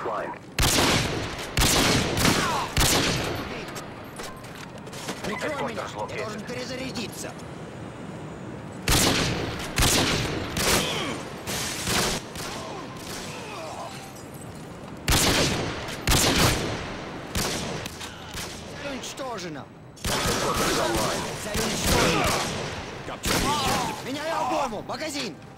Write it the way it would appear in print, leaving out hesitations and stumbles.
offline. Прикрой меня, я должен перезарядиться. Цель уничтожена. Цель уничтожена. Меняю обойму, магазин.